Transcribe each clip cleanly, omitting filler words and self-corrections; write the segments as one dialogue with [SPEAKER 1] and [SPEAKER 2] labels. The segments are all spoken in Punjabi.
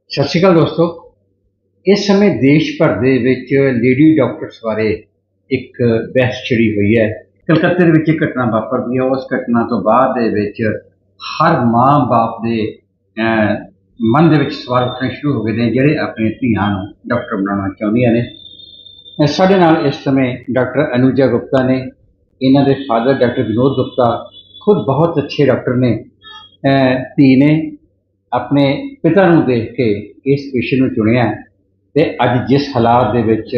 [SPEAKER 1] ਸਤਿ ਸ਼੍ਰੀ ਅਕਾਲ ਦੋਸਤੋ। ਇਸ ਸਮੇਂ ਦੇਸ਼ ਭਰ ਦੇ ਵਿੱਚ ਲੇਡੀ ਡਾਕਟਰਸ ਬਾਰੇ ਇੱਕ ਬਹਿਸ ਛਿੜੀ ਹੋਈ ਹੈ। ਕਲਕੱਤੇ ਦੇ ਵਿੱਚ ਇੱਕ ਘਟਨਾ ਵਾਪਰਦੀ ਹੈ। ਉਸ ਘਟਨਾ ਤੋਂ ਬਾਅਦ ਦੇ ਵਿੱਚ ਹਰ ਮਾਂ ਬਾਪ ਦੇ ਮਨ ਦੇ ਵਿੱਚ ਸਵਾਲ ਉੱਠਣੇ ਸ਼ੁਰੂ ਹੋ ਗਏ ਨੇ, ਜਿਹੜੇ ਆਪਣੇ ਧੀਆਂ ਨੂੰ ਡਾਕਟਰ ਬਣਾਉਣਾ ਚਾਹੁੰਦੀਆਂ ਨੇ। ਸਾਡੇ ਨਾਲ ਇਸ ਸਮੇਂ ਡਾਕਟਰ ਅਨੂਜਾ ਗੁਪਤਾ ਨੇ। ਇਹਨਾਂ ਦੇ ਫਾਦਰ ਡਾਕਟਰ ਵਿਨੋਦ ਗੁਪਤਾ ਖੁਦ ਬਹੁਤ ਅੱਛੇ ਡਾਕਟਰ ਨੇ। ਧੀ ਨੇ ਆਪਣੇ ਪਿਤਾ ਨੂੰ ਦੇਖ ਕੇ ਇਸ ਵਿਸ਼ੇ ਨੂੰ ਚੁਣਿਆ ਤੇ ਅੱਜ ਜਿਸ ਹਾਲਾਤ ਦੇ ਵਿੱਚ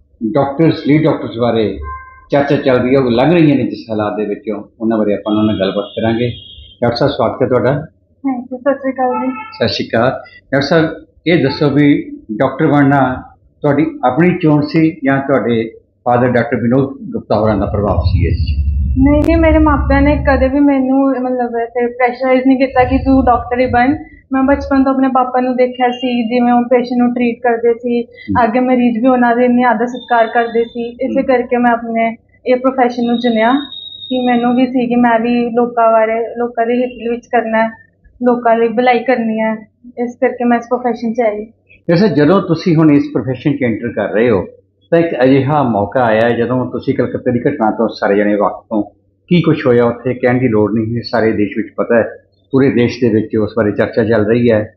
[SPEAKER 1] ਲੀਡ ਡਾਕਟਰਸ ਬਾਰੇ ਚਰਚਾ ਚੱਲ ਰਹੀ ਹੈ, ਉਹ ਲੰਘ ਰਹੀਆਂ ਨੇ ਜਿਸ ਹਾਲਾਤ ਦੇ ਵਿੱਚ, ਉਹਨਾਂ ਬਾਰੇ ਆਪਾਂ ਉਹਨਾਂ ਨਾਲ ਗੱਲਬਾਤ ਕਰਾਂਗੇ। ਡਾਕਟਰ ਸਾਹਿਬ, ਸਵਾਗਤ ਹੈ ਤੁਹਾਡਾ।
[SPEAKER 2] ਸਤਿ ਸ਼੍ਰੀ ਅਕਾਲ ਜੀ।
[SPEAKER 1] ਸਤਿ ਸ਼੍ਰੀ ਅਕਾਲ। ਡਾਕਟਰ ਸਾਹਿਬ, ਇਹ ਦੱਸੋ ਵੀ ਡਾਕਟਰ ਬਣਨਾ ਤੁਹਾਡੀ ਆਪਣੀ ਚੋਣ ਸੀ ਜਾਂ ਤੁਹਾਡੇ ਫਾਦਰ ਡਾਕਟਰ ਵਿਨੋਦ ਗੁਪਤਾ ਹੋਰਾਂ ਦਾ ਪ੍ਰਭਾਵ ਸੀ ਇਸ 'ਚ?
[SPEAKER 2] ਨਹੀਂ, ਮੇਰੇ ਮਾਪਿਆਂ ਨੇ ਕਦੇ ਵੀ ਮੈਨੂੰ ਪ੍ਰੈਸ਼ਰਾਈਜ਼ ਨਹੀਂ ਕੀਤਾ ਕਿ ਤੂੰ ਡਾਕਟਰ ਹੀ ਬਣ। ਮੈਂ ਬਚਪਨ ਤੋਂ ਆਪਣੇ ਪਾਪਾ ਨੂੰ ਦੇਖਿਆ ਸੀ, ਜਿਵੇਂ ਉਹ ਪੇਸ਼ੈਂਟ ਨੂੰ ਟਰੀਟ ਕਰਦੇ ਸੀ, ਅੱਗੇ ਮਰੀਜ਼ ਵੀ ਉਹਨਾਂ ਦੇ ਇੰਨੀ ਆਦਰ ਸਤਿਕਾਰ ਕਰਦੇ ਸੀ। ਇਸੇ ਕਰਕੇ ਮੈਂ ਆਪਣੇ ਇਹ ਪ੍ਰੋਫੈਸ਼ਨ ਨੂੰ ਚੁਣਿਆ ਕਿ ਮੈਨੂੰ ਵੀ ਸੀ ਕਿ ਮੈਂ ਵੀ ਲੋਕਾਂ ਦੇ ਹਿੱਤ ਵਿੱਚ ਕਰਨਾ ਹੈ, ਲੋਕਾਂ ਲਈ ਭਲਾਈ ਕਰਨੀ ਹੈ। ਇਸ ਕਰਕੇ ਮੈਂ ਇਸ ਪ੍ਰੋਫੈਸ਼ਨ 'ਚ ਆਈ।
[SPEAKER 1] ਵੈਸੇ ਜਦੋਂ ਤੁਸੀਂ ਹੁਣ ਇਸ ਪ੍ਰੋਫੈਸ਼ਨ 'ਚ ਐਂਟਰ ਕਰ ਰਹੇ ਹੋ ਤਾਂ ਇੱਕ ਅਜਿਹਾ ਮੌਕਾ ਆਇਆ ਜਦੋਂ ਤੁਸੀਂ ਕਲਕੱਤੇ ਦੀ ਘਟਨਾ ਤੋਂ ਸਾਰੇ ਜਣੇ ਵਾਕਫ ਹੋ। ਕੀ ਕੁਛ ਹੋਇਆ ਉੱਥੇ ਕਹਿਣ ਦੀ ਲੋੜ ਨਹੀਂ ਹੈ, ਸਾਰੇ ਦੇਸ਼ ਵਿੱਚ ਪਤਾ ਹੈ, ਪੂਰੇ ਦੇਸ਼ ਦੇ ਵਿੱਚ ਉਸ ਬਾਰੇ ਚਰਚਾ ਚੱਲ ਰਹੀ ਹੈ।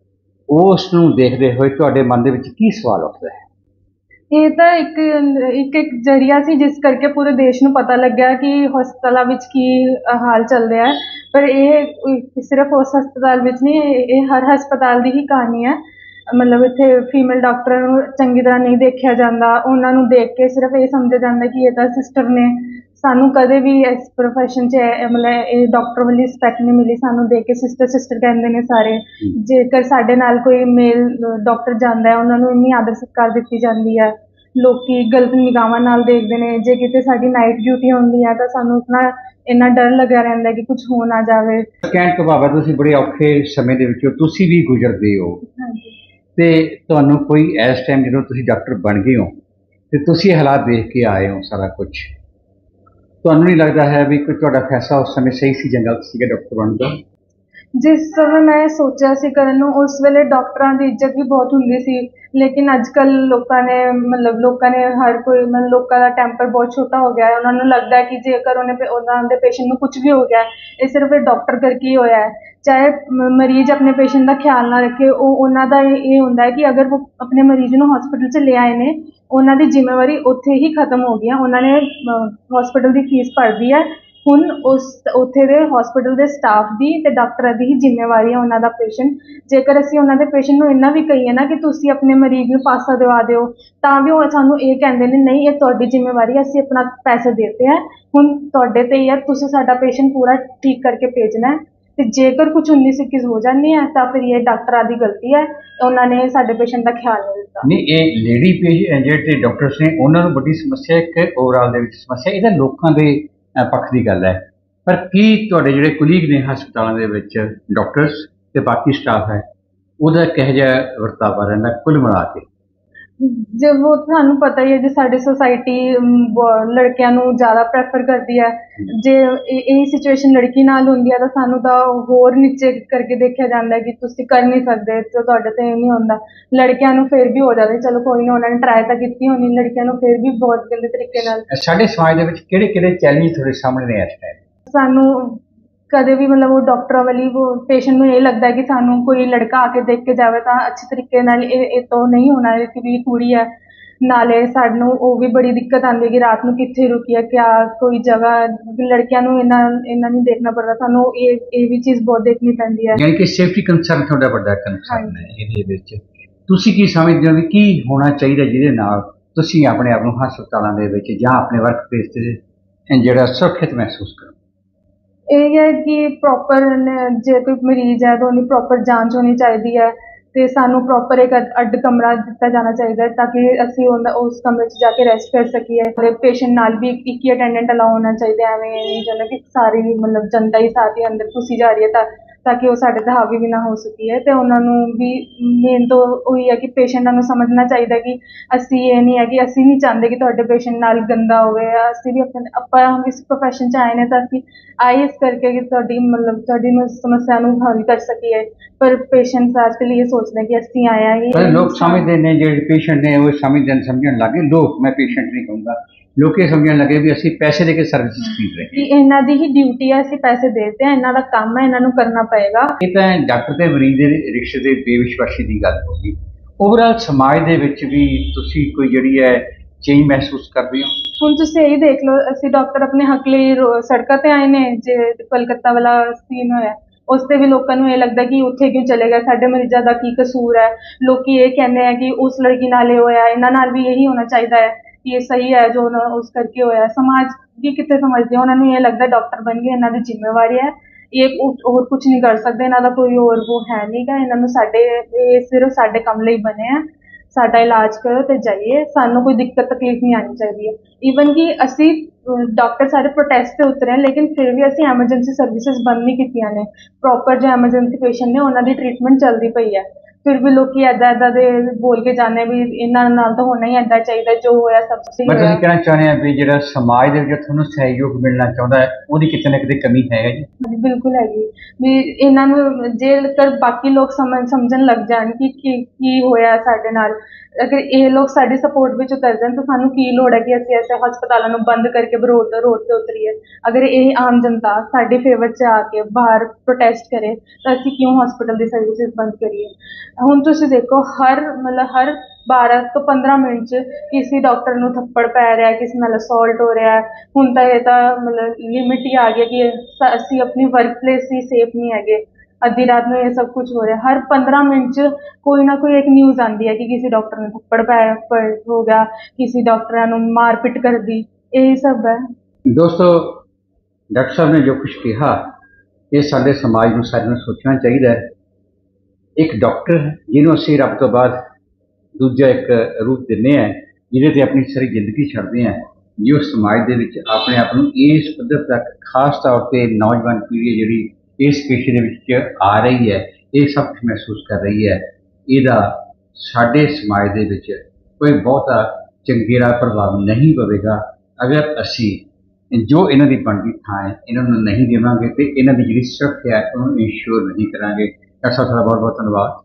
[SPEAKER 1] ਉਸ ਨੂੰ ਦੇਖਦੇ ਹੋਏ ਤੁਹਾਡੇ ਮਨ ਦੇ ਵਿੱਚ ਕੀ ਸਵਾਲ ਉੱਠਦਾ ਹੈ?
[SPEAKER 2] ਇਹ ਤਾਂ ਇੱਕ ਜ਼ਰੀਆ ਸੀ ਜਿਸ ਕਰਕੇ ਪੂਰੇ ਦੇਸ਼ ਨੂੰ ਪਤਾ ਲੱਗਿਆ ਕਿ ਹਸਪਤਾਲਾਂ ਵਿੱਚ ਕੀ ਹਾਲ ਚੱਲ ਰਿਹਾ ਹੈ। ਪਰ ਇਹ ਸਿਰਫ ਉਸ ਹਸਪਤਾਲ ਵਿੱਚ ਨਹੀਂ, ਇਹ ਹਰ ਹਸਪਤਾਲ ਦੀ ਹੀ ਕਹਾਣੀ ਹੈ। ਇੱਥੇ ਫੀਮੇਲ ਡਾਕਟਰਾਂ ਨੂੰ ਚੰਗੀ ਤਰ੍ਹਾਂ ਨਹੀਂ ਦੇਖਿਆ ਜਾਂਦਾ। ਉਹਨਾਂ ਨੂੰ ਦੇਖ ਕੇ ਸਿਰਫ ਇਹ ਸਮਝਿਆ ਜਾਂਦਾ ਕਿ ਇਹ ਤਾਂ ਸਿਸਟਰ ਨੇ। ਸਾਨੂੰ ਕਦੇ ਵੀ ਇਸ ਪ੍ਰੋਫੈਸ਼ਨ 'ਚ ਇਹ ਡਾਕਟਰ ਵਾਲੀ ਰਿਸਪੈਕਟ ਨਹੀਂ ਮਿਲੀ। ਸਾਨੂੰ ਦੇਖ ਕੇ ਸਿਸਟਰ ਕਹਿੰਦੇ ਨੇ ਸਾਰੇ। ਜੇਕਰ ਸਾਡੇ ਨਾਲ ਕੋਈ ਮੇਲ ਡਾਕਟਰ ਜਾਂਦਾ ਹੈ, ਉਹਨਾਂ ਨੂੰ ਇੰਨੀ ਆਦਰ ਸਤਿਕਾਰ ਦਿੱਤੀ ਜਾਂਦੀ ਹੈ। ਲੋਕੀ ਗਲਤ ਨਿਗਾਹਾਂ ਨਾਲ ਦੇਖਦੇ ਨੇ। ਜੇ ਕਿਤੇ ਸਾਡੀ ਨਾਈਟ ਡਿਊਟੀ ਹੁੰਦੀ ਹੈ ਤਾਂ ਸਾਨੂੰ ਇੰਨਾ ਡਰ ਲੱਗਿਆ ਰਹਿੰਦਾ ਕਿ ਕੁਝ ਹੋ ਨਾ ਜਾਵੇ।
[SPEAKER 1] ਕਹਿਣ ਤੋਂ ਭਾਵ ਤੁਸੀਂ ਬੜੇ ਔਖੇ ਸਮੇਂ ਦੇ ਵਿੱਚੋਂ ਤੁਸੀਂ ਵੀ ਗੁਜ਼ਰਦੇ ਹੋ।
[SPEAKER 2] ਹਾਂਜੀ।
[SPEAKER 1] ਤੇ ਤੁਹਾਨੂੰ ਕੋਈ ਇਸ ਟਾਈਮ ਜਦੋਂ ਤੁਸੀਂ ਡਾਕਟਰ ਬਣ ਗਏ ਹੋ ਤੇ ਤੁਸੀਂ ਇਹ ਹਾਲਾਤ ਦੇਖ ਕੇ ਆਏ ਹੋ ਸਾਰਾ ਕੁਝ, ਤੁਹਾਨੂੰ ਨਹੀਂ ਲੱਗਦਾ ਹੈ ਵੀ ਕੋਈ ਤੁਹਾਡਾ ਫੈਸਲਾ ਉਸ ਸਮੇਂ ਸਹੀ ਸੀ ਜਾਂ ਗਲਤ ਸੀਗਾ ਡਾਕਟਰ ਬਣਨ ਦਾ?
[SPEAKER 2] ਜਿਸ ਸਮੇਂ ਮੈਂ ਸੋਚਿਆ ਸੀ ਕਰਨ ਨੂੰ, ਉਸ ਵੇਲੇ ਡਾਕਟਰਾਂ ਦੀ ਇੱਜ਼ਤ ਵੀ ਬਹੁਤ ਹੁੰਦੀ ਸੀ। ਲੇਕਿਨ ਅੱਜ ਕੱਲ੍ਹ ਲੋਕਾਂ ਨੇ ਹਰ ਕੋਈ ਲੋਕਾਂ ਦਾ ਟੈਂਪਰ ਬਹੁਤ ਛੋਟਾ ਹੋ ਗਿਆ ਹੈ। ਉਹਨਾਂ ਨੂੰ ਲੱਗਦਾ ਹੈ ਕਿ ਜੇਕਰ ਉਹਨਾਂ ਦੇ ਪੇਸ਼ੈਂਟ ਨੂੰ ਕੁਝ ਵੀ ਹੋ ਗਿਆ, ਇਹ ਸਿਰਫ ਇਹ ਡਾਕਟਰ ਕਰਕੇ ਹੀ ਹੋਇਆ ਹੈ। ਚਾਹੇ ਮਰੀਜ਼ ਆਪਣੇ ਪੇਸ਼ੈਂਟ ਦਾ ਖਿਆਲ ਨਾ ਰੱਖੇ, ਉਹਨਾਂ ਦਾ ਇਹ ਹੁੰਦਾ ਹੈ ਕਿ ਅਗਰ ਉਹ ਆਪਣੇ ਮਰੀਜ਼ ਨੂੰ ਹਸਪੀਟਲ 'ਚ ਲੈ ਆਏ ਨੇ, ਉਹਨਾਂ ਦੀ ਜ਼ਿੰਮੇਵਾਰੀ ਉੱਥੇ ਹੀ ਖਤਮ ਹੋ ਗਈ ਹੈ। ਉਹਨਾਂ ਨੇ ਹਸਪੀਟਲ ਦੀ ਫੀਸ ਭਰਦੀ ਹੈ। ਹੁਣ ਉੱਥੇ ਦੇ ਹਸਪੀਟਲ ਦੇ ਸਟਾਫ ਦੀ ਤੇ ਡਾਕਟਰਾਂ ਦੀ ਹੀ ਜ਼ਿੰਮੇਵਾਰੀ ਹੈ ਉਹਨਾਂ ਦਾ ਪੇਸ਼ੈਂਟ। ਜੇਕਰ ਅਸੀਂ ਉਹਨਾਂ ਦੇ ਪੇਸ਼ੈਂਟ ਨੂੰ ਇੰਨਾ ਵੀ ਕਹੀਏ ਨਾ ਕਿ ਤੁਸੀਂ ਆਪਣੇ ਮਰੀਜ਼ ਨੂੰ ਪਾਸਾ ਦਿਵਾ ਦਿਓ, ਤਾਂ ਵੀ ਉਹ ਸਾਨੂੰ ਇਹ ਕਹਿੰਦੇ ਨੇ, ਨਹੀਂ, ਇਹ ਤੁਹਾਡੀ ਜ਼ਿੰਮੇਵਾਰੀ ਹੈ, ਅਸੀਂ ਆਪਣਾ ਪੈਸੇ ਦੇਤੇ ਹੈ, ਹੁਣ ਤੁਹਾਡੇ 'ਤੇ ਹੀ ਹੈ, ਤੁਸੀਂ ਸਾਡਾ ਪੇਸ਼ੈਂਟ ਪੂਰਾ ਠੀਕ ਕਰਕੇ ਭੇਜਣਾ ਹੈ। ਤੇ ਜੇਕਰ ਕੁਝ 19-21 ਹੋ ਜਾਂਦੀ ਹੈ ਤਾਂ ਫਿਰ ਇਹ ਡਾਕਟਰਾਂ ਦੀ ਗਲਤੀ ਹੈ, ਉਹਨਾਂ ਨੇ ਸਾਡੇ ਪੇਸ਼ੈਂਟ ਦਾ ਖਿਆਲ ਨਹੀਂ ਦਿੱਤਾ।
[SPEAKER 1] ਨਹੀਂ, ਇਹ ਲੇਡੀ ਜਿਹੜੇ ਡਾਕਟਰਸ ਨੇ ਉਹਨਾਂ ਨੂੰ ਵੱਡੀ ਸਮੱਸਿਆ ਇੱਕ ਓਵਰਆਲ ਦੇ ਵਿੱਚ ਸਮੱਸਿਆ ਇਹ ਤਾਂ ਲੋਕਾਂ ਦੇ ਪੱਖ ਦੀ ਗੱਲ ਹੈ। ਪਰ ਕੀ ਤੁਹਾਡੇ ਜਿਹੜੇ ਕੁਲੀਗ ਨੇ ਹਸਪਤਾਲਾਂ ਦੇ ਵਿੱਚ ਡਾਕਟਰਸ ਤੇ ਬਾਕੀ ਸਟਾਫ ਹੈ, ਉਹਦਾ ਕਿਹੋ ਜਿਹਾ ਵਰਤਾਵਾ ਰਹਿੰਦਾ ਕੁੱਲ ਮਿਲਾ ਕੇ?
[SPEAKER 2] ਉਹ ਤੁਹਾਨੂੰ ਪਤਾ ਹੀ ਹੈ ਜੀ, ਸਾਡੀ ਸੁਸਾਇਟੀ ਲੜਕਿਆਂ ਨੂੰ ਜ਼ਿਆਦਾ ਪ੍ਰੈਫਰ ਕਰਦੀ ਹੈ। ਜੇ ਇਹ ਸਿਚੁਏਸ਼ਨ ਲੜਕੀ ਨਾਲ ਹੁੰਦੀ ਹੈ ਤਾਂ ਸਾਨੂੰ ਤਾਂ ਹੋਰ ਨੀਚੇ ਕਰਕੇ ਦੇਖਿਆ ਜਾਂਦਾ ਕਿ ਤੁਸੀਂ ਕਰ ਨਹੀਂ ਸਕਦੇ, ਤੇ ਤੁਹਾਡੇ ਤੇ ਇਹ ਨਹੀਂ ਹੁੰਦਾ। ਲੜਕਿਆਂ ਨੂੰ ਫਿਰ ਵੀ ਹੋ ਜਾਂਦਾ, ਚਲੋ ਕੋਈ ਨਾ, ਉਹਨਾਂ ਨੇ ਟਰਾਈ ਤਾਂ ਕੀਤੀ ਹੋਣੀ। ਲੜਕਿਆਂ ਨੂੰ ਫਿਰ ਵੀ ਬਹੁਤ ਗੰਦੇ ਤਰੀਕੇ ਨਾਲ। ਸਾਡੇ
[SPEAKER 1] ਸਮਾਜ ਦੇ ਵਿੱਚ ਕਿਹੜੇ ਚੈਲੰਜ ਤੁਹਾਡੇ ਸਾਹਮਣੇ ਨੇ ਇਸ ਟਾਈਮ?
[SPEAKER 2] ਸਾਨੂੰ ਕਦੇ ਵੀ ਉਹ ਡਾਕਟਰਾਂ ਵਾਲੀ ਪੇਸ਼ੈਂਟ ਨੂੰ ਇਹ ਲੱਗਦਾ ਕਿ ਸਾਨੂੰ ਕੋਈ ਲੜਕਾ ਆ ਕੇ ਦੇਖ ਕੇ ਜਾਵੇ ਤਾਂ ਅੱਛੇ ਤਰੀਕੇ ਨਾਲ ਇਹ ਤਾਂ ਨਹੀਂ ਹੋਣਾ ਕਿ ਵੀ ਕੁੜੀ ਹੈ। ਨਾਲੇ ਸਾਨੂੰ ਉਹ ਵੀ ਬੜੀ ਦਿੱਕਤ ਆਉਂਦੀ ਹੈ ਕਿ ਰਾਤ ਨੂੰ ਕਿੱਥੇ ਰੁਕੀ ਹੈ, ਕਿਆ ਕੋਈ ਜਗ੍ਹਾ। ਲੜਕਿਆਂ ਨੂੰ ਇੰਨਾ ਨਹੀਂ ਦੇਖਣਾ ਪੜਦਾ, ਸਾਨੂੰ ਇਹ ਵੀ ਚੀਜ਼ ਬਹੁਤ ਦੇਖਣੀ ਪੈਂਦੀ ਹੈ।
[SPEAKER 1] ਯਾਨੀ ਕਿ ਸੇਫਟੀ ਕੰਸਰਨ ਤੁਹਾਡਾ ਵੱਡਾ ਕੰਸਰਨ ਹੈ ਇਹਦੇ ਵਿੱਚ। ਤੁਸੀਂ ਕੀ ਸਮਝਦੇ ਹੋ ਵੀ ਕੀ ਹੋਣਾ ਚਾਹੀਦਾ ਜਿਹਦੇ ਨਾਲ ਤੁਸੀਂ ਆਪਣੇ ਆਪ ਨੂੰ ਹਸਪਤਾਲਾਂ ਦੇ ਵਿੱਚ ਜਾਂ ਆਪਣੇ ਵਰਕ ਪਲੇਸ 'ਤੇ ਜਿਹੜਾ ਸੁਰੱਖਿਅਤ ਮਹਿਸੂਸ ਕਰੋ?
[SPEAKER 2] ਇਹ ਹੈ ਕਿ ਪ੍ਰੋਪਰ ਜੇ ਕੋਈ ਮਰੀਜ਼ ਹੈ ਤਾਂ ਉਹਦੀ ਪ੍ਰੋਪਰ ਜਾਂਚ ਹੋਣੀ ਚਾਹੀਦੀ ਹੈ ਤੇ ਸਾਨੂੰ ਪ੍ਰੋਪਰ ਇੱਕ ਅੱਡ ਕਮਰਾ ਦਿੱਤਾ ਜਾਣਾ ਚਾਹੀਦਾ ਹੈ ਤਾਂ ਕਿ ਅਸੀਂ ਉਸ ਕਮਰੇ 'ਚ ਜਾ ਕੇ ਰੈਸਟ ਕਰ ਸਕੀਏ। ਪੇਸ਼ੈਂਟ ਨਾਲ ਵੀ ਇੱਕ ਹੀ ਅਟੈਂਡੈਂਟ ਅਲਾਉ ਹੋਣਾ ਚਾਹੀਦਾ। ਐਵੇਂ ਨਹੀਂ ਚਾਹੁੰਦਾ ਕਿ ਸਾਰੀ ਜਨਤਾ ਹੀ ਸਾਥ ਹੀ ਅੰਦਰ ਘੁਸੀ ਜਾ ਰਹੀ ਹੈ ਤਾਂ ताकि वो साढ़े ते हावी भी ना हो सकीए ते ਉਹਨਾਂ ਨੂੰ ਵੀ ਮੇਨ तो ਉਹੀ ਹੈ ਕਿ ਪੇਸ਼ੈਂਟਾਂ ਨੂੰ ਸਮਝਣਾ ਚਾਹੀਦਾ ਕਿ ਅਸੀਂ ਇਹ ਨਹੀਂ ਹੈ ਕਿ ਅਸੀਂ ਨਹੀਂ ਚਾਹੁੰਦੇ ਕਿ ਤੁਹਾਡੇ ਪੇਸ਼ੈਂਟ ਨਾਲ ਗੰਦਾ ਹੋਵੇ ਜਾਂ ਅਸੀਂ ਵੀ ਆਪਣੇ ਆਪਾਂ ਇਸ ਪ੍ਰੋਫੈਸ਼ਨ 'ਚ ਆਏ ਨੇ ਤਾਂ ਅਸੀਂ ਆਏ ਇਸ ਕਰਕੇ ਕਿ ਤੁਹਾਡੀ ਮਤਲਬ ਤੁਹਾਡੀ ਸਮੱਸਿਆ ਨੂੰ ਹੱਲ ਕਰ ਸਕੀਏ ਪਰ ਪੇਸ਼ੈਂਟਸ ਅੱਜ ਕੱਲ੍ਹ ਇਹ ਸੋਚਦੇ ਨੇ ਕਿ ਅਸੀਂ ਆਏ ਹਾਂ
[SPEAKER 1] पर लोग समझते हैं जो पेशेंट ने वो समझन लगे लोग, मैं पेशेंट नहीं कहूँगा, लोग ये समझन लगे भी ਅਸੀਂ ਪੈਸੇ ਦੇ ਕੇ ਸਰਵਿਸ ਖਰੀਦ ਰਹੇ
[SPEAKER 2] ਕਿ ਇਹਨਾਂ ਦੀ ਹੀ ਡਿਊਟੀ ਹੈ ਅਸੀਂ ਪੈਸੇ ਦੇਤੇ ਹਾਂ ਇਹਨਾਂ ਦਾ ਕੰਮ ਹੈ ਇਹਨਾਂ ਨੂੰ ਕਰਨਾ ਪਏਗਾ
[SPEAKER 1] ਇਹ ਤਾਂ ਡਾਕਟਰ ਤੇ ਮਰੀਜ਼ ਦੇ ਰਿਸ਼ਤੇ ਦੇ ਬੇਵਿਸ਼ਵਾਸੀ ਦੀ ਗੱਲ ਹੋ ਗਈ। ਓਵਰਆਲ ਸਮਾਜ ਦੇ ਵਿੱਚ ਵੀ ਤੁਸੀਂ ਕੋਈ ਜਿਹੜੀ ਹੈ ਚੇਂਜ ਮਹਿਸੂਸ ਕਰਦੇ ਹੋ?
[SPEAKER 2] ਹੁਣ ਤੁਸੀਂ ਇਹੀ ਦੇਖ ਲਓ ਅਸੀਂ ਡਾਕਟਰ ਆਪਣੇ ਹੱਕ ਲਈ ਸੜਕਾਂ ਤੇ ਆਏ ਨੇ ਜੇ ਕਲਕੱਤਾ ਵਾਲਾ ਸੀਨ ਹੋਇਆ ਉਸ ਤੇ ਵੀ ਲੋਕਾਂ ਨੂੰ ਇਹ ਲੱਗਦਾ ਕਿ ਉੱਥੇ ਕਿਉਂ ਚਲੇ ਗਏ ਸਾਡੇ ਮਰੀਜ਼ਾਂ ਦਾ ਕੀ ਕਸੂਰ ਹੈ ਲੋਕੀ ਇਹ ਕਹਿੰਦੇ ਆ ਕਿ ਉਸ ਲੜਕੀ ਨਾਲ ਇਹ ਹੋਇਆ ਇਹਨਾਂ ਨਾਲ ਵੀ ਇਹੀ ਹੋਣਾ ਚਾਹੀਦਾ ਹੈ ਕਿ ਇਹ ਸਹੀ ਹੈ ਜੋ ਉਸ ਕਰਕੇ ਹੋਇਆ ਸਮਾਜ ਵੀ ਕਿੱਥੇ ਸਮਝਦੇ ਉਹਨਾਂ ਨੂੰ ਇਹ ਲੱਗਦਾ ਡਾਕਟਰ ਬਣ ਗਏ ਇਹਨਾਂ ਦੀ ਜ਼ਿੰਮੇਵਾਰੀ ਹੈ ਇਹ ਹੋਰ ਕੁਝ ਨਹੀਂ ਕਰ ਸਕਦੇ ਇਹਨਾਂ ਦਾ ਕੋਈ ਹੋਰ ਉਹ ਹੈ ਨਹੀਂਗਾ ਇਹਨਾਂ ਨੂੰ ਸਾਡੇ ਇਹ ਸਿਰਫ ਸਾਡੇ ਕੰਮ ਲਈ ਬਣੇ ਆ ਸਾਡਾ ਇਲਾਜ ਕਰੋ ਤੇ ਜਾਈਏ ਸਾਨੂੰ ਕੋਈ ਦਿੱਕਤ ਤਕਲੀਫ ਨਹੀਂ ਆਣੀ ਚਾਹੀਦੀ ਹੈ ਈਵਨ ਕਿ ਅਸੀਂ ਡਾਕਟਰ ਸਾਰੇ ਪ੍ਰੋਟੈਸਟ ਤੇ ਉਤਰੇ ਲੇਕਿਨ ਫਿਰ ਵੀ ਅਸੀਂ ਐਮਰਜੈਂਸੀ ਸਰਵਿਸਿਜ਼ ਬੰਦ ਨਹੀਂ ਕੀਤੀਆਂ ਨੇ ਪ੍ਰੋਪਰ ਜੋ ਐਮਰਜੈਂਸੀ ਪੇਸ਼ੈਂਟ ਨੇ ਉਹਨਾਂ ਦੀ ਟ੍ਰੀਟਮੈਂਟ ਚੱਲਦੀ ਪਈ ਹੈ ਫਿਰ ਵੀ ਲੋਕੀ ਇੱਦਾਂ ਦੇ ਬੋਲ ਕੇ ਜਾਂਦੇ ਵੀ ਇਹਨਾਂ ਨਾਲ ਤਾਂ ਹੋਣਾ ਹੀ ਇੱਦਾਂ ਚਾਹੀਦਾ ਜੋ ਹੋਇਆ ਸਭ ਸਹੀ
[SPEAKER 1] ਮੈਂ
[SPEAKER 2] ਹੋਇਆ
[SPEAKER 1] ਤੁਸੀਂ ਕਹਿਣਾ ਚਾਹੁੰਦੇ ਆ ਵੀ ਜਿਹੜਾ ਸਮਾਜ ਦੇ ਵਿੱਚ ਤੁਹਾਨੂੰ ਸਹਿਯੋਗ ਮਿਲਣਾ ਚਾਹੁੰਦਾ ਹੈ ਉਹਦੀ ਕਿਤੇ ਨਾ ਕਿਤੇ ਕਮੀ ਹੈ ਜੀ?
[SPEAKER 2] ਬਿਲਕੁਲ ਹੈਗੀ ਵੀ ਇਹਨਾਂ ਨੂੰ ਜੇਕਰ ਬਾਕੀ ਲੋਕ ਸਮਝਣ ਲੱਗ ਜਾਣ ਕਿ ਕੀ ਹੋਇਆ ਸਾਡੇ ਨਾਲ ਅਗਰ ਇਹ ਲੋਕ ਸਾਡੀ ਸਪੋਰਟ ਵਿੱਚ ਉਤਰ ਜਾਣ ਤਾਂ ਸਾਨੂੰ ਕੀ ਲੋੜ ਹੈ ਕਿ ਅਸੀਂ ਐਸੇ ਹਸਪਤਾਲਾਂ ਨੂੰ ਬੰਦ ਕਰਕੇ ਰੋਡ ਤੇ ਉਤਰੀਏ ਅਗਰ ਇਹ ਆਮ ਜਨਤਾ ਸਾਡੇ ਫੇਵਰ 'ਚ ਆ ਕੇ ਬਾਹਰ ਪ੍ਰੋਟੈਸਟ ਕਰੇ ਤਾਂ ਅਸੀਂ ਕਿਉਂ ਹਸਪਤਾਲ ਦੀ ਸਰਵਿਸਿਜ਼ ਬੰਦ ਕਰੀਏ ਹੁਣ ਤੁਸੀਂ ਦੇਖੋ ਹਰ 12 ਤੋਂ 15 ਮਿੰਟ 'ਚ ਕਿਸੇ ਡਾਕਟਰ ਨੂੰ ਥੱਪੜ ਪੈ ਰਿਹਾ ਕਿਸੇ ਨਾਲ ਅਸੌਲਟ ਹੋ ਰਿਹਾ ਹੁਣ ਤਾਂ ਇਹ ਤਾਂ ਲਿਮਿਟ ਹੀ ਆ ਗਈ ਕਿ ਅਸੀਂ ਆਪਣੀ ਵਰਕ ਪਲੇਸ ਹੀ ਸੇਫ ਨਹੀਂ ਹੈਗੇ ਅੱਧੀ ਰਾਤ ਨੂੰ ਇਹ ਸਭ ਕੁਝ ਹੋ ਰਿਹਾ ਹਰ 15 ਮਿੰਟ 'ਚ ਕੋਈ ਨਾ ਕੋਈ ਇੱਕ ਨਿਊਜ਼ ਆਉਂਦੀ ਹੈ ਕਿ ਕਿਸੇ ਡਾਕਟਰ ਨੂੰ ਥੱਪੜ ਹੋ ਗਿਆ ਕਿਸੇ ਡਾਕਟਰਾਂ ਨੂੰ ਮਾਰ ਪਿੱਟ ਕਰਦੀ ਇਹ ਸਭ ਹੈ।
[SPEAKER 1] ਦੋਸਤੋ ਡਾਕਟਰ ਸਾਹਿਬ ਨੇ ਜੋ ਕੁਝ ਕਿਹਾ ਇਹ ਸਾਡੇ ਸਮਾਜ ਨੂੰ ਸਾਰਿਆਂ ਨੂੰ ਸੋਚਣਾ ਚਾਹੀਦਾ ਹੈ। ਇੱਕ ਡਾਕਟਰ ਜਿਹਨੂੰ ਅਸੀਂ ਰੱਬ ਤੋਂ ਬਾਅਦ ਦੂਜਾ ਇੱਕ ਰੂਪ ਦਿੰਦੇ ਹਾਂ ਜਿਹਦੇ ਤੇ ਆਪਣੀ ਸਾਰੀ ਜ਼ਿੰਦਗੀ ਛੱਡਦੇ ਹਾਂ ਜੋ ਸਮਾਜ ਦੇ ਵਿੱਚ ਆਪਣੇ ਆਪ ਨੂੰ ਇਸ ਪੱਧਰ ਤੱਕ ਖਾਸ ਤੌਰ ਤੇ ਨੌਜਵਾਨ ਪੀੜ੍ਹੀ ਜਿਹੜੀ ਇਸ ਪੇਸ਼ੇ ਦੇ ਵਿੱਚ ਆ ਰਹੀ ਹੈ ਇਹ ਸਭ ਕੁਝ ਮਹਿਸੂਸ ਕਰ ਰਹੀ ਹੈ ਇਹਦਾ ਸਾਡੇ ਸਮਾਜ ਦੇ ਵਿੱਚ ਕੋਈ ਬਹੁਤਾ ਚੰਗੇਰਾ ਪ੍ਰਭਾਵ ਨਹੀਂ ਪਵੇਗਾ ਅਗਰ ਅਸੀਂ ਜੋ ਇਹਨਾਂ ਦੀ ਬਣਦੀ ਥਾਂ ਹੈ ਇਹਨਾਂ ਨੂੰ ਨਹੀਂ ਦੇਵਾਂਗੇ ਤੇ ਇਹਨਾਂ ਦੀ ਜਿਹੜੀ ਸੁਰੱਖਿਆ ਹੈ ਉਹਨੂੰ ਇੰਸ਼ੋਰ ਨਹੀਂ ਕਰਾਂਗੇ। ਡਾਕਟਰ ਸਾਹਿਬ ਤੁਹਾਡਾ ਬਹੁਤ ਬਹੁਤ ਧੰਨਵਾਦ।